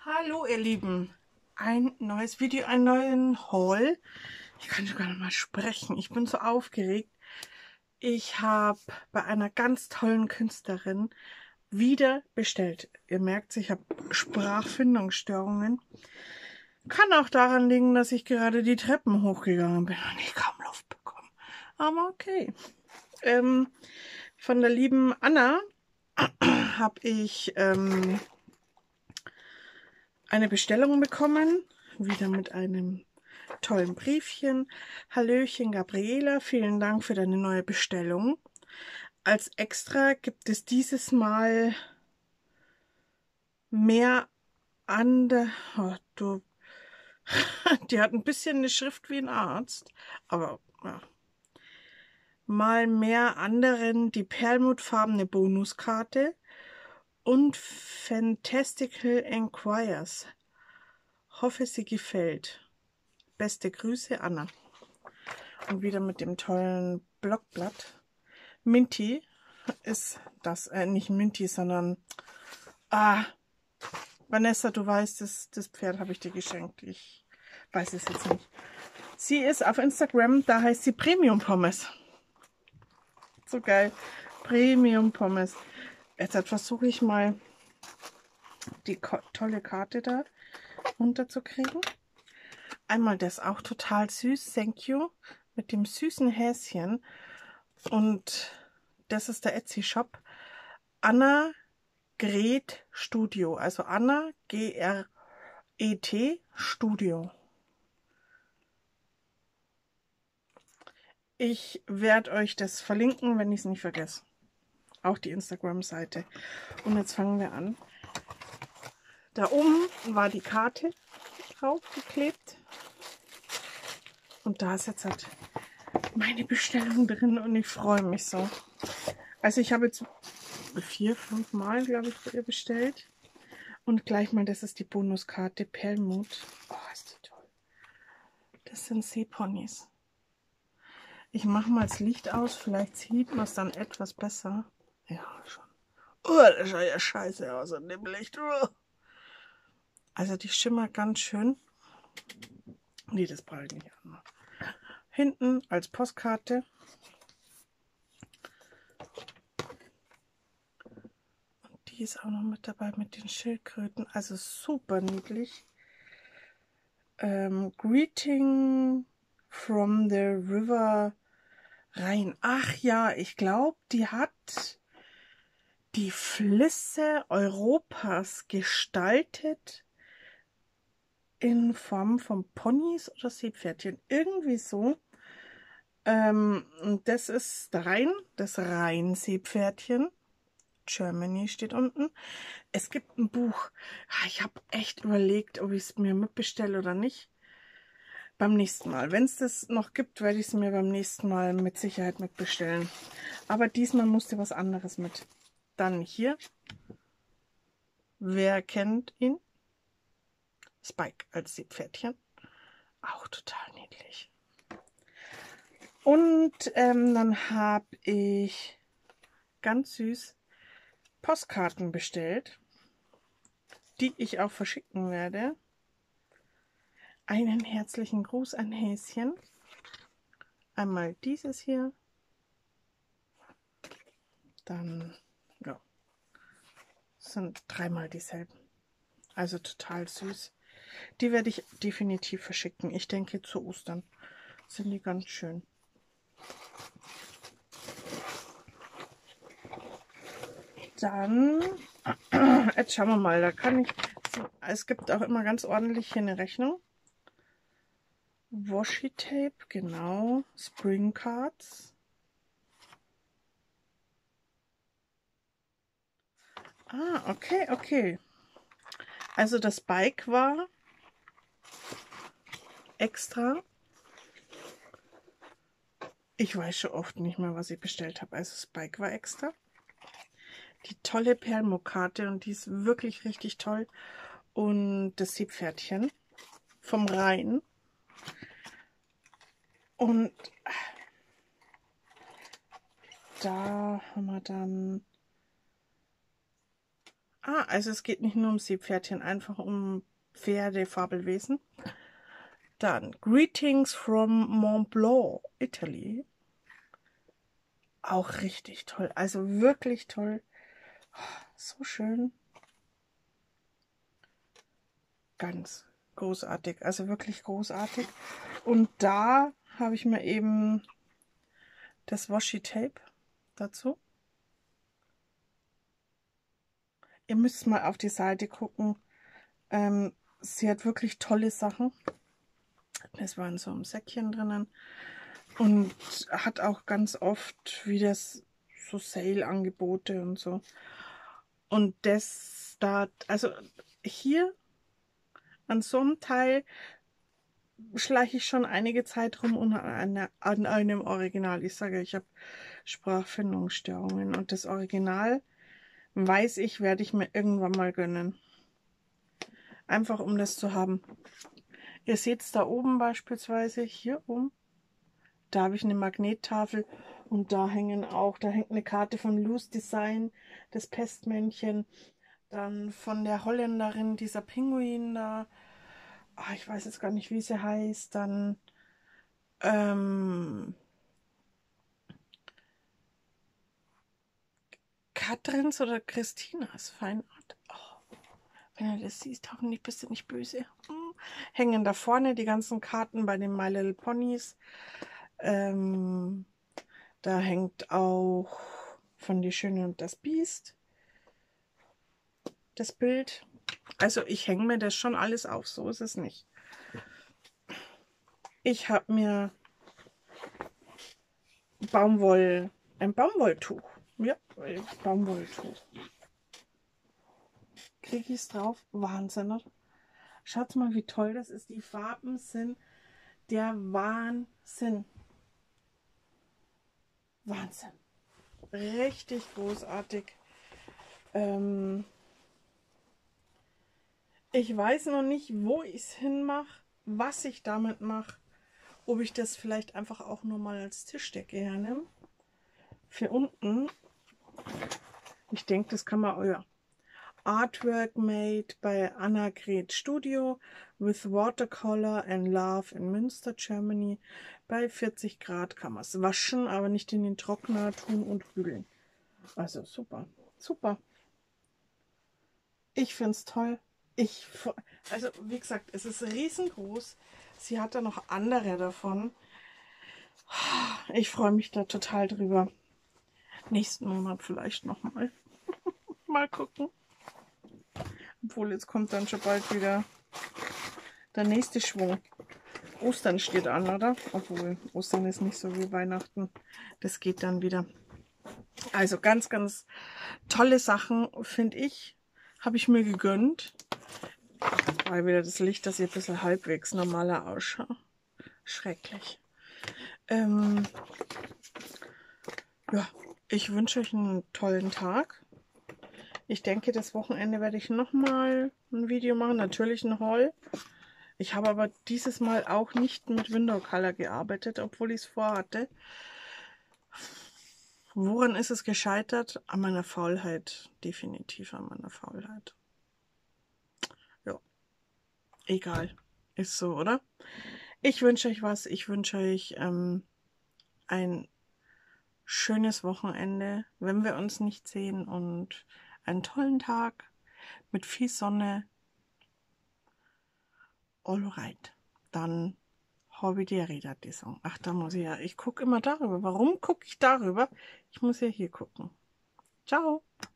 Hallo ihr Lieben, ein neues Video, einen neuen Haul. Ich kann schon gar nicht mal sprechen, ich bin so aufgeregt. Ich habe bei einer ganz tollen Künstlerin wieder bestellt. Ihr merkt, ich habe Sprachfindungsstörungen. Kann auch daran liegen, dass ich gerade die Treppen hochgegangen bin und ich kaum Luft bekomme. Aber okay. Von der lieben Anna habe ich eine Bestellung bekommen, wieder mit einem tollen Briefchen. Hallöchen Gabriela, vielen Dank für deine neue Bestellung. Als Extra gibt es dieses Mal mehr an der... Oh, du, die hat ein bisschen eine Schrift wie ein Arzt, aber ja. Mal mehr anderen die perlmutfarbene Bonuskarte und Fantastical Enquires. Hoffe, sie gefällt. Beste Grüße, Anna. Und wieder mit dem tollen Blockblatt. Minty ist das, nicht Minty, sondern Vanessa, du weißt, das Pferd habe ich dir geschenkt. Ich weiß es jetzt nicht. Sie ist auf Instagram, da heißt sie Premium Pommes. So geil. Premium Pommes. Jetzt versuche ich mal die tolle Karte da runterzukriegen. Einmal das auch total süß, thank you, mit dem süßen Häschen. Und das ist der Etsy-Shop. Anna Gret Studio. Also Anna Gret Studio. Ich werde euch das verlinken, wenn ich es nicht vergesse. Auch die Instagram-Seite. Und jetzt fangen wir an. Da oben war die Karte draufgeklebt. Und da ist jetzt halt meine Bestellung drin und ich freue mich so. Also ich habe jetzt 4, 5 Mal, glaube ich, bei ihr bestellt. Und gleich mal, das ist die Bonuskarte Perlmut. Oh, ist die toll. Das sind Seeponys. Ich mache mal das Licht aus, vielleicht sieht man es dann etwas besser. Ja, schon. Oh, das schaut ja scheiße aus an dem Licht. Oh. Also die schimmert ganz schön. Nee, das brauche ich nicht an. Hinten als Postkarte. Und die ist auch noch mit dabei mit den Schildkröten. Also super niedlich. Greeting from the River Rhein. Ach ja, ich glaube, die hat die Flüsse Europas gestaltet in Form von Ponys oder Seepferdchen. Irgendwie so. Und das ist Rhein, das Rhein-Seepferdchen. Germany steht unten. Es gibt ein Buch. Ich habe echt überlegt, ob ich es mir mitbestelle oder nicht. Beim nächsten Mal. Wenn es das noch gibt, werde ich es mir beim nächsten Mal mit Sicherheit mitbestellen. Aber diesmal musste was anderes mit. Dann hier. Wer kennt ihn? Spike als Seepferdchen. Auch total niedlich. Und dann habe ich ganz süß Postkarten bestellt, die ich auch verschicken werde. Einen herzlichen Gruß an Häschen. Einmal dieses hier. Dann, ja, sind 3-mal dieselben. Also total süß. Die werde ich definitiv verschicken. Ich denke, zu Ostern sind die ganz schön. Dann, jetzt schauen wir mal, da kann ich, es gibt auch immer ganz ordentlich hier eine Rechnung. Washi Tape, genau, Spring Cards. Okay, okay. Also das Bike war extra. Ich weiß schon oft nicht mehr, was ich bestellt habe. Also das Bike war extra. Die tolle Perlmutt-Karte und die ist wirklich richtig toll. Und das Seepferdchen vom Rhein. Und da haben wir dann Ah, also es geht nicht nur um Seepferdchen, einfach um Pferdefabelwesen. Dann Greetings from Mont Blanc, Italy. Auch richtig toll, also wirklich toll. So schön. Ganz großartig, also wirklich großartig. Und da habe ich mir eben das Washi-Tape dazu. Ihr müsst mal auf die Seite gucken. Sie hat wirklich tolle Sachen. Das war in so einem Säckchen drinnen. Und hat auch ganz oft wieder so Sale-Angebote und so. Und das da, also hier an so einem Teil schleiche ich schon einige Zeit rum und an einem Original. Ich sage, ich habe Sprachfindungsstörungen und das Original, weiß ich, werde ich mir irgendwann mal gönnen. Einfach um das zu haben. Ihr seht es da oben beispielsweise, hier oben, da habe ich eine Magnettafel und da hängt eine Karte von Loose Design, das Pestmännchen, dann von der Holländerin, dieser Pinguin da, ich weiß jetzt gar nicht, wie sie heißt, dann Katrins oder Christinas Feinart. Oh, wenn du das siehst, hoffentlich bist du nicht böse. Hängen da vorne die ganzen Karten bei den My Little Ponies. Da hängt auch von Die Schöne und das Biest das Bild. Also ich hänge mir das schon alles auf, so ist es nicht. Ich habe mir ein Baumwolltuch. Ja, ein Baumwolltuch. Kriege ich es drauf? Wahnsinn, oder? Schaut mal, wie toll das ist. Die Farben sind der Wahnsinn. Wahnsinn. Richtig großartig. Ich weiß noch nicht, wo ich es hinmache, was ich damit mache. Ob ich das vielleicht einfach auch nur mal als Tischdecke hernehme. Für unten. Ich denke, das kann man, ja. Artwork made bei Annegret Studio with watercolor and love in Münster, Germany. Bei 40 Grad kann man es waschen, aber nicht in den Trockner tun und bügeln. Also super, super. Ich finde es toll. Also wie gesagt, es ist riesengroß. Sie hat da noch andere davon. Ich freue mich da total drüber. Nächsten Monat vielleicht nochmal. Mal gucken. Obwohl, jetzt kommt dann schon bald wieder der nächste Schwung. Ostern steht an, oder? Obwohl, Ostern ist nicht so wie Weihnachten. Das geht dann wieder. Also ganz, ganz tolle Sachen, finde ich. Habe ich mir gegönnt. Weil wieder das Licht, dass ich ein bisschen halbwegs normaler ausschaue. Schrecklich. Ja, ich wünsche euch einen tollen Tag. Ich denke, das Wochenende werde ich nochmal ein Video machen. Natürlich ein Haul. Ich habe aber dieses Mal auch nicht mit Window Color gearbeitet, obwohl ich es vorhatte. Woran ist es gescheitert? An meiner Faulheit. Definitiv an meiner Faulheit. Ja, egal. Ist so, oder? Ich wünsche euch was. Ich wünsche euch ein schönes Wochenende, wenn wir uns nicht sehen, und einen tollen Tag mit viel Sonne. Alright, dann habe ich dir redet die Song. Ach, da muss ich ja. Ich gucke immer darüber. Warum gucke ich darüber? Ich muss ja hier gucken. Ciao.